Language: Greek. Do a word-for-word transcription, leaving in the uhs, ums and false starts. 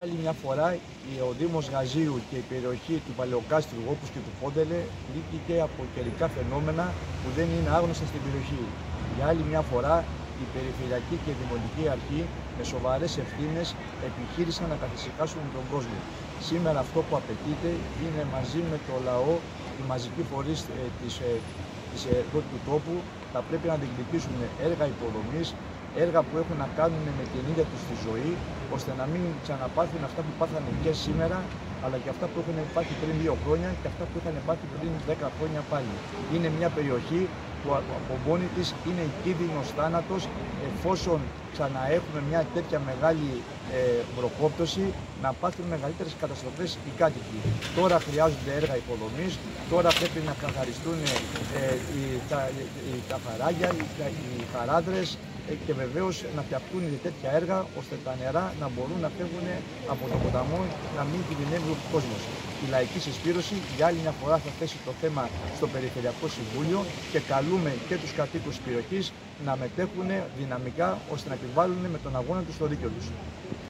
Άλλη μια φορά ο Δήμος Γαζίου και η περιοχή του Παλαιοκάστρου όπως και του Πόντελε πλήγηκε από καιρικά φαινόμενα που δεν είναι άγνωστα στην περιοχή. Για άλλη μια φορά η Περιφερειακή και η Δημοτική Αρχή με σοβαρές ευθύνες επιχείρησαν να καθησυχάσουν τον κόσμο. Σήμερα αυτό που απαιτείται είναι μαζί με το λαό, οι μαζικοί φορείς ε, της, ε, της, ε, του τόπου θα πρέπει να διεκδικήσουν έργα υποδομής, έργα που έχουν να κάνουν με την ίδια τους τη ζωή, ώστε να μην ξαναπάθουν αυτά που πάθανε και σήμερα, αλλά και αυτά που έχουν πάθει πριν δύο χρόνια και αυτά που είχαν πάθει πριν δέκα χρόνια πάλι. Είναι μια περιοχή που από μόνη της είναι κίνδυνος θάνατος, εφόσον ξαναέχουμε μια τέτοια μεγάλη ε, βροχόπτωση, να πάθουν μεγαλύτερες καταστροφές οι κάτοικοι. Τώρα χρειάζονται έργα υποδομής, τώρα πρέπει να καθαριστούν ε, οι, τα, οι, τα χαράγια, οι, οι χαράδρες, και βεβαίως να φτιαχτούν τέτοια έργα ώστε τα νερά να μπορούν να φεύγουν από τον ποταμό, να μην κινδυνεύει ο κόσμος. Η Λαϊκή Συσπήρωση για άλλη μια φορά θα θέσει το θέμα στο Περιφερειακό Συμβούλιο και καλούμε και τους κατοίκους της περιοχής να μετέχουν δυναμικά ώστε να επιβάλλουν με τον αγώνα τους το δίκαιο τους.